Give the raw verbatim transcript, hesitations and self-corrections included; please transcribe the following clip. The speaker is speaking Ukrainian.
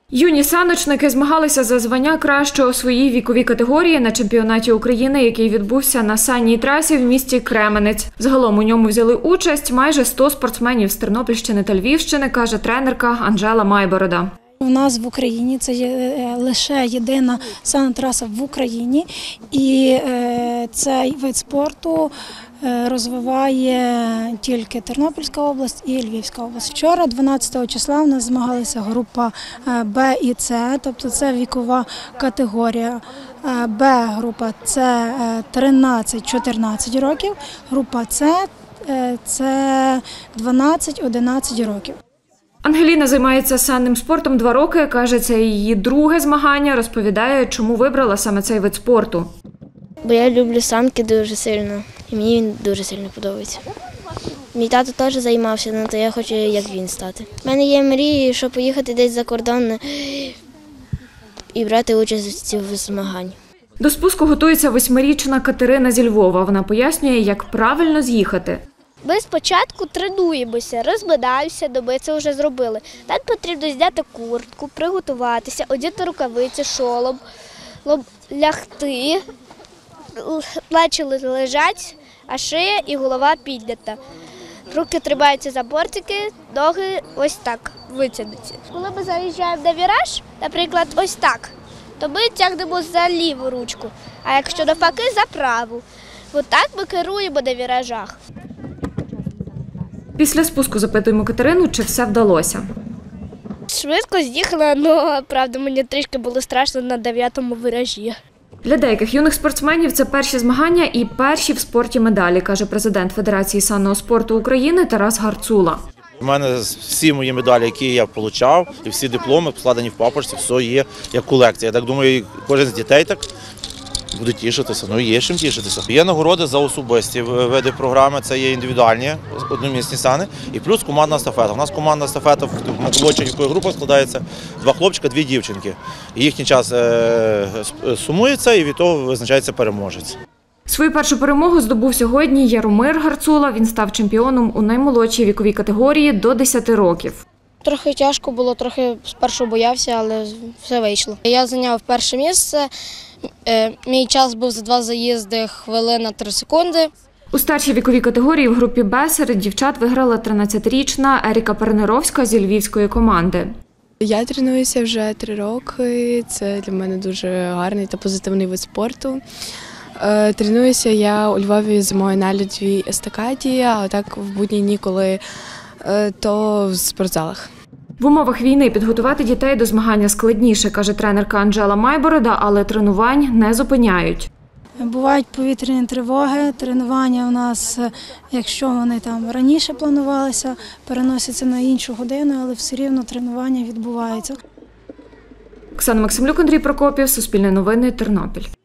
Юні саночники змагалися за звання кращого у своїй віковій категорії на чемпіонаті України, який відбувся на санній трасі в місті Кременець. Загалом у ньому взяли участь майже сто спортсменів з Тернопільщини та Львівщини, каже тренерка Анжела Майборода. У нас в Україні це є лише єдина сантраса в Україні, і цей вид спорту розвиває тільки Тернопільська область і Львівська область. Вчора, дванадцятого числа, у нас змагалися група Б і С, тобто це вікова категорія. Б-група – це тринадцять-чотирнадцять років, група С – це дванадцять-одинадцять років. Ангеліна займається санним спортом два роки, каже, це її друге змагання, розповідає, чому вибрала саме цей вид спорту. Бо я люблю санки дуже сильно, і мені він дуже сильно подобається. Мій тато теж займався, але то я хочу, як він, стати. У мене є мрії, щоб поїхати десь за кордон і брати участь в змаганні. До спуску готується восьмирічна Катерина зі Львова. Вона пояснює, як правильно з'їхати. Ми спочатку тренуємося, розминаємося, до ми це вже зробили. Нам потрібно зняти куртку, приготуватися, одягти рукавиці, шолом, лягти, плечі лежать, а шия і голова піднята. Руки тримаються за бортики, ноги ось так витягнуті. Коли ми заїжджаємо на віраж, наприклад, ось так, то ми тягнемо за ліву ручку, а якщо навпаки, за праву. Ось так ми керуємо на віражах. Після спуску запитуємо Катерину, чи все вдалося. Швидко з'їхала, але, правда, мені трішки було страшно на дев'ятому виражі. Для деяких юних спортсменів це перші змагання і перші в спорті медалі, каже президент Федерації санного спорту України Тарас Гарцула. У мене всі мої медалі, які я отримав, і всі дипломи складені в папочці, все є як колекція. Я так думаю, кожен з дітей так буде тішитися, ну є чим тішитися. Є нагороди за особисті види програми, це є індивідуальні одномісні сани і плюс командна естафета. У нас командна естафета в молодших вікових групах складається два хлопчика, дві дівчинки. Їхній час сумується і від того визначається переможець. Свою першу перемогу здобув сьогодні Яромир Гарцула. Він став чемпіоном у наймолодшій віковій категорії до десяти років. Трохи тяжко було, трохи спершу боявся, але все вийшло. Я зайняв перше місце. Мій час був за два заїзди, хвилина три секунди. У старшій віковій категорії в групі Б серед дівчат виграла тринадцятирічна Еріка Пернеровська зі львівської команди. Я тренуюся вже три роки, це для мене дуже гарний та позитивний вид спорту. Тренуюся я у Львові зимою на льодовій естакаді, а так в будні дні, коли то в спортзалах. В умовах війни підготувати дітей до змагання складніше, каже тренерка Анжела Майборода, але тренувань не зупиняють. Бувають повітряні тривоги, тренування у нас, якщо вони там раніше планувалися, переносяться на іншу годину, але все рівно тренування відбуваються. Оксана Максимлюк, Андрій Прокопів, Суспільне новини, Тернопіль.